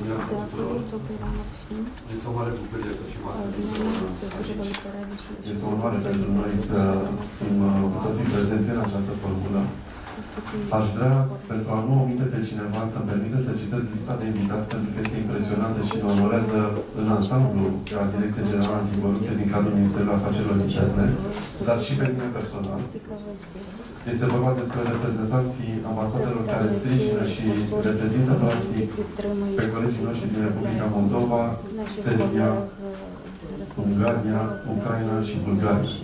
dimineața tuturor. Este o mare bucurie să fim astăzi împreună. Este o onoare pentru noi să fim cu toții prezenți în această formulă. Aș vrea, pentru a nu omite pe cineva, să-mi permite să citesc lista de invitați, pentru că este impresionantă și ne onorează în ansamblu ca Direcție Generală Anticorupție din cadrul Ministerului Afacerilor Interne, dar și pe mine personal. Este vorba despre reprezentanții ambasadelor care sprijină și reprezintă, practic, pe colegii noștri din Republica Moldova, Serbia, Ungaria, Ucraina și Bulgaria.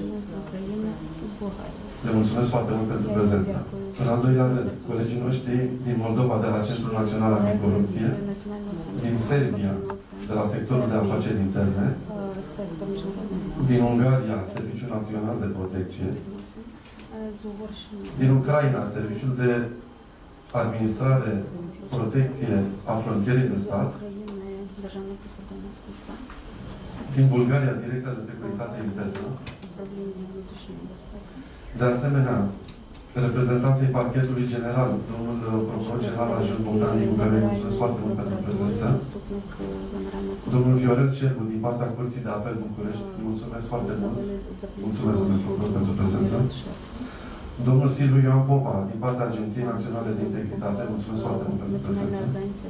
Le mulțumesc foarte mult pentru prezența. În al doilea rând, colegii noștri din Moldova, de la Centrul Național Anticorupție, din Serbia, de la Sectorul de Afaceri Interne, din Ungaria, Serviciul Național de Protecție, din Ucraina, Serviciul de Administrare, Protecție a Frontierei de Stat, din Bulgaria, Direcția de Securitate Internă, de asemenea, reprezentanții Parchetului General, domnul Procuror General Adjunct Bogdan Nicu, care îi mulțumesc foarte mult pentru prezență, domnul Viorel Cerbu, din partea Curții de Apel București, îi mulțumesc foarte mult. Mulțumesc, domnul Procuror, pentru prezență. Domnul Silviu Ioan Popa, din partea Agenției Naționale de Integritate, mulțumesc foarte mult pentru prezență.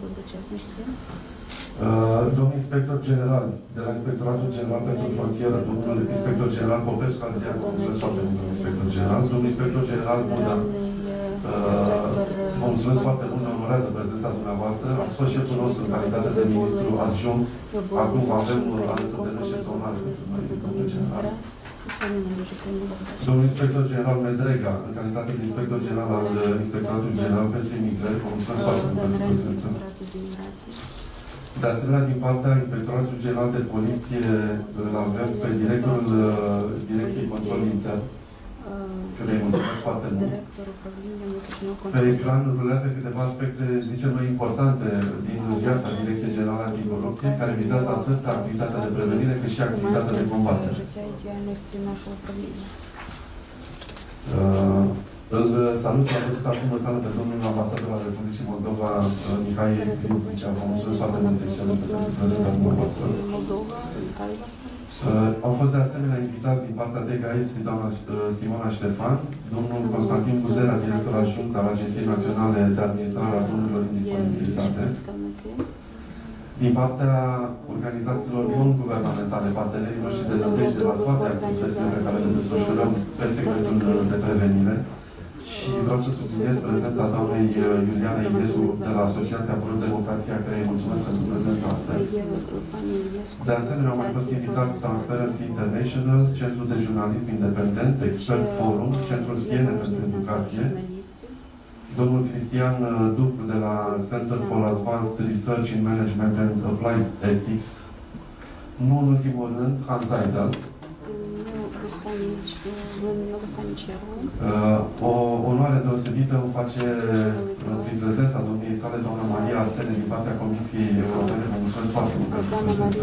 Domnul Inspector General, de la Inspectoratul General pentru Frontieră, domnul Inspector General Popescu Adrian, mulțumesc foarte mult, domnul Inspector General. Domnul Inspector General Buda, vă mulțumesc foarte mult, ne onorează prezența dumneavoastră. Ați fost șeful nostru în calitate de ministru adjunct. Acum avem alături de noi și este o onoare pentru noi, domnul general. Domnul Inspector General Medrega, în calitate de Inspector General al Inspectoratului General pentru Imigrări, vă mulțumesc foarte mult pentru prezență. De asemenea, din partea Inspectoratului General de Poliție, îl avem pe directorul Direcției Control Intern, care îi mulțumesc foarte mult. Pe ecran rulează câteva aspecte, zicem noi, importante din viața Direcției Generale Anticorupție, care vizează atât activitatea de prevenire, cât și activitatea de combatere. Îl salut, am văzut acum în sală pe domnul ambasador al Republicii Moldova, Mihai Fiucicea. Vă mulțumesc foarte mult, excelență, pentru prezența dumneavoastră. Au fost de asemenea invitați din partea DGAS doamna Simona Ștefan, domnul Constantin Buzera, director adjunct al Agenției Naționale de Administrare a Bunurilor Indisponibilizate, din partea organizațiilor non-guvernamentale, partenerii noștri de nădejde la toate activitățile pe care le desfășurăm pe secretul de prevenire. Și vreau să subliniez prezența doamnei Iuliana Iliescu de la Asociația Pro-Democrația, care îi mulțumesc pentru prezența astăzi. De asemenea, au mai fost invitați Transparency International, Centrul de Jurnalism Independent, Expert Forum, Centrul Siene pentru Educație, domnul Cristian Duplu de la Center for Advanced Research in Management and Applied Ethics, nu în ultimul rând, Hans Seidel. O onoare deosebită îmi face prin prezența domniei sale, doamna Maria Arsene, din partea Comisiei Europene. Vă mulțumesc foarte mult pentru prezență.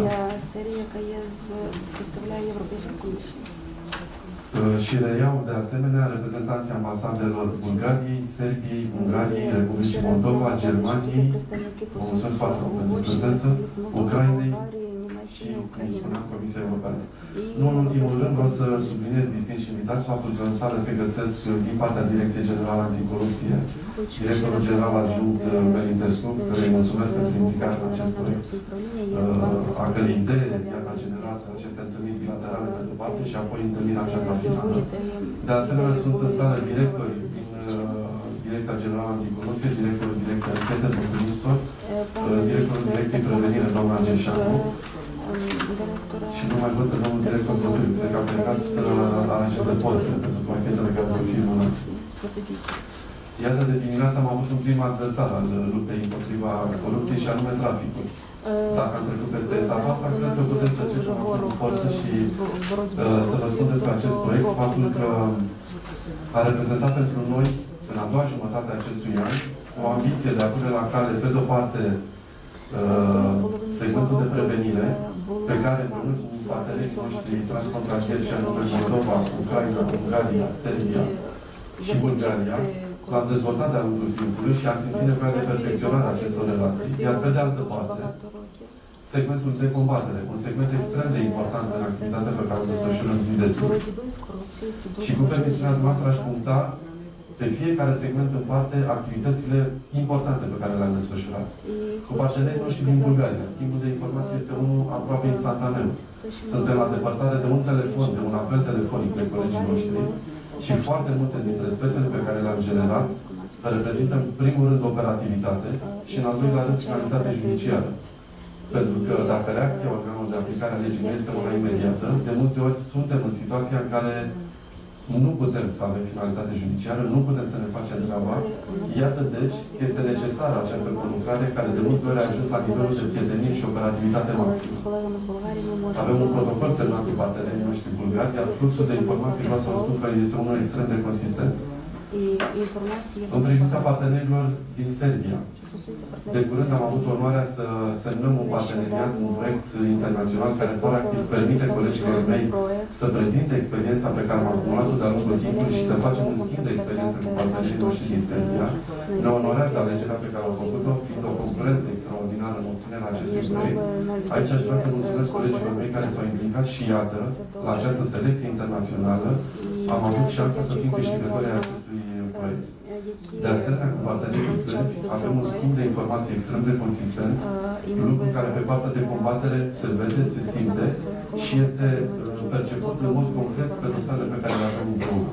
Și reiau de asemenea reprezentanții ambasadelor Bulgariei, Serbiei, Ungariei, Republicii Moldova, Germaniei. Vă mulțumesc foarte mult pentru prezență, Ucrainei și, cum spuneam, Comisia Europeană. Nu în ultimul rând, vreau să subliniez distinși invitați faptul că în sală se găsesc din partea Direcției Generală Anticorupție, directorul general adjunct Melintescu, care îi mulțumesc pentru implicarea în acest proiect, a cărei idee, iată, a generat aceste întâlniri bilaterale pe de parte și apoi întâlnirea aceasta finală. De asemenea, sunt în sală directori din Direcția Generală Anticorupție, directorul Direcției Anchete, domnul Nistor, directorul Direcției Prevenire, doamna Geșanu, și nu mai văd pe domnul director Codriu, cred că a plecat să aranjeze pozele pentru proiectele care vor fi în Iată, de dimineață am avut un prim adversar al luptei împotriva corupției și anume traficul. Dacă am trecut peste etapa asta, cred că puteți să începem acum cu forță și să vă spun despre acest proiect, faptul că a reprezentat pentru noi, în a doua jumătate a acestui an, o ambiție de a pune la cale, pe de-o parte, segmentul de prevenire, pe care împreună cu partenerii noștri transfrontalieri, și anume Moldova, Ucraina, Ungaria, Serbia și Bulgaria, l-am dezvoltat de-a lungul timpului și am simțit nevoia de perfecționare a acestor relații, iar pe de altă parte, segmentul de combatere, un segment extrem de important în activitatea pe care o desfășurăm zi de zi. Și cu permisiunea dumneavoastră aș puncta pe fiecare segment în parte activitățile importante pe care le-am desfășurat. Cu partenerii noștri din Bulgaria, schimbul de informații este unul aproape instantaneu. Suntem la depărtare de un telefon, de un apel telefonic de colegii noștri și foarte multe dintre spețele pe care le-am generat reprezintă în primul rând operativitate și în al doilea rând finalitate judiciară. Pentru că dacă reacția organului de aplicare a legii nu este una imediată, de multe ori suntem în situația în care nu putem să avem finalitate judiciară, nu putem să ne facem treaba. Iată, deci, este necesară această conlucrare care de multe ori a ajuns la nivelul de prietenie și operativitate maximă. Avem un protocol semnat cu partenerii noștri bulgari, iar fluxul de informații vreau să vă spun că este unul extrem de consistent. În privința partenerilor din Serbia, de curând am avut onoarea să semnăm un parteneriat, un proiect internațional care practic permite colegilor mei să prezinte experiența pe care am acumulat-o de-a lungul timpului și să facem un schimb de experiență cu partenerii noștri din Serbia. Ne onorează alegerea pe care au făcut-o, fiind o concurență extraordinară în obținerea acestui proiect. Aici aș vrea să mulțumesc colegilor mei care s-au implicat și iată, la această selecție internațională, am avut șansa să fim câștigători ai acestui proiect. De asemenea, cu partenerii sârbi, avem un schimb de informații extrem de consistent, lucru care pe partea de combatere se vede, se simte și este perceput în mod concret pe dosarele pe care le avem împreună.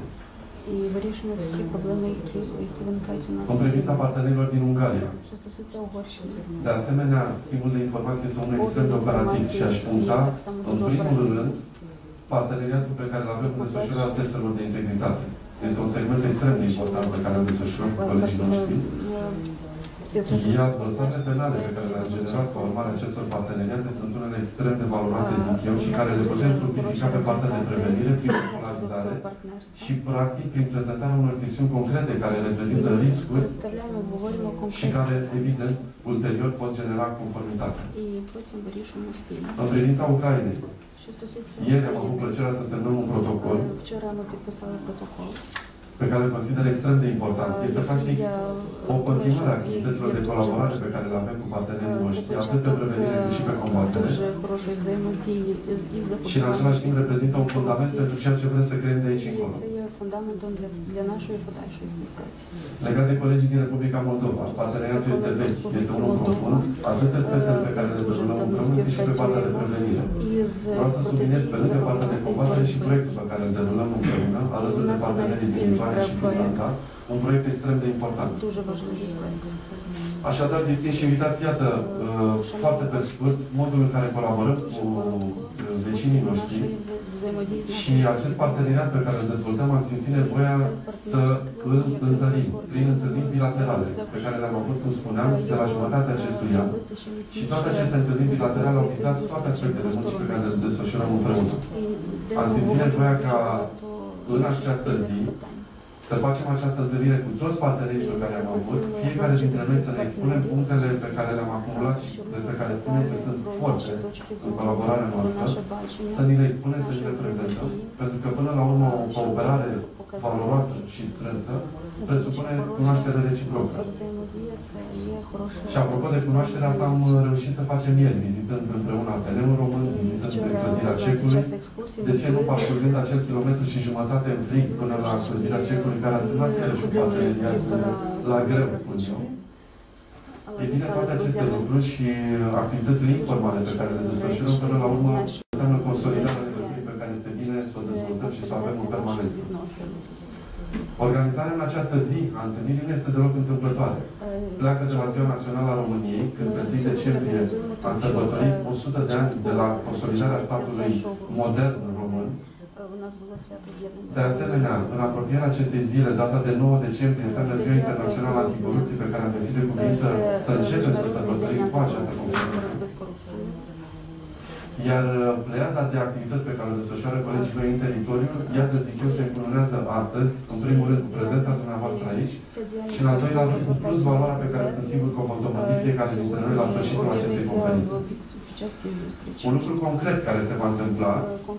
În privința partenerilor din Ungaria, de asemenea, schimbul de informații este unul extrem de operativ și aș puncta, în primul rând, parteneriatul pe care îl avem în desfășurarea testelor de integritate. Este un segment extrem de important pe care îl desfășurăm cu colegii noștri. Iar dosarele penale pe care le-am generat ca urmare a acestor parteneriate sunt unele extrem de valoroase, zic eu, și care le putem fructifica pe partea de prevenire, prin popularizare și, practic, prin prezentarea unor chestiuni concrete care reprezintă riscuri și care, evident, ulterior pot genera conformitate. În privința Ucrainei, ieri am avut plăcerea să semnăm un protocol pe care îl consider extrem de important. Este, practic, o continuare a activităților de colaborare pe care le avem cu partenerii noștri, atât pe prevenire cât și pe combatere. Și, în același timp, reprezintă un fundament pentru ceea ce vrem să creăm de aici încolo. Legat de colegii din Republica Moldova, parteneriatul este vechi, este unul profund, atât pe spețele pe care le derulăm împreună, cât și pe partea de prevenire. Vreau să subliniez pe lângă partea de combatere și proiectul pe care îl derulăm împreună, alături de partenerii din Lituania și Finlanda, un proiect extrem de important. Așadar, distinși invitați, iată, foarte pe scurt, modul în care colaborăm cu vecinii noștri și acest parteneriat pe care îl dezvoltăm, am simțit nevoia să îl întărim prin întâlniri bilaterale, pe care le-am avut, cum spuneam, de la jumătatea acestui an. Și toate aceste întâlniri bilaterale au vizat toate aspectele muncii pe care le desfășurăm împreună. Am simțit nevoia ca în această zi să facem această întâlnire cu toți partenerii pe care am avut, fiecare dintre noi să ne expunem punctele pe care le-am acumulat și despre care spunem că sunt forte în colaborarea noastră, să ni le expunem, să ni le prezentăm, pentru că până la urmă o cooperare valoroasă și strânsă presupune cunoaștere reciprocă. Și apropo de cunoaștere, asta am reușit să facem ieri, vizitând împreună Ateneul Român, vizitând clădirea Cecului. De ce nu parcurgând acel kilometru și jumătate în frig până la clădirea Cecului, care a semnat chiar și un parteneriat la greu, spun eu. E bine, toate aceste lucruri și activitățile informale pe care le desfășurăm, până la urmă, înseamnă consolidarea legăturii pe care este bine să o dezvoltăm și să o avem în permanență. Organizarea în această zi a întâlnirii nu este deloc întâmplătoare. Pleacă de la Ziua Națională a României, când pe 1 decembrie am sărbătorit 100 de ani de la consolidarea statului modern român. De asemenea, în apropierea acestei zile, data de 9 decembrie, înseamnă Ziua Internațională Anticorupție, pe care am găsit de cuvință să începem să sărbătorim cu această conferință. Iar pleiada de activități pe care o desfășoară colegii mei în teritoriu, iată, zic eu, se încununează astăzi, în primul rând, cu prezența dumneavoastră aici și, în al doilea rând, cu plus valoarea pe care sunt sigur că o vom dobândi fiecare dintre noi la sfârșitul acestei conferințe. Un lucru concret care se va întâmpla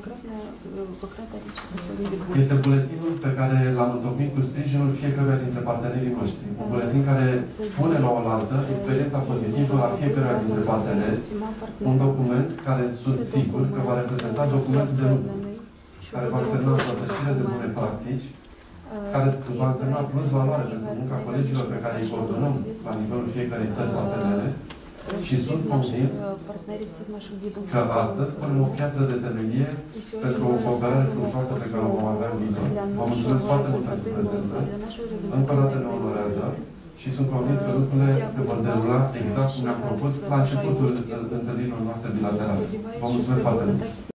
este buletinul pe care l-am întocmit cu sprijinul fiecăruia dintre partenerii noștri. Un buletin care pune la oaltă experiența pozitivă a fiecăruia dintre parteneri, un document care sunt sigur că va reprezenta documentul de lucru, care va semna o împărtășire de bune practici, care va însemna plus valoare pentru munca colegilor pe care îi coordonăm la nivelul fiecărei țări partenere și sunt convins că astăzi punem o piatră de temelie pentru o cooperare fructuoasă pe care o vom avea în viitor. Vă mulțumesc foarte mult pentru prezență. Încă o dată ne onorează și sunt convins că lucrurile se vor derula exact cum ne-am propus la începutul întâlnirilor noastre bilaterale. Vă mulțumesc foarte mult!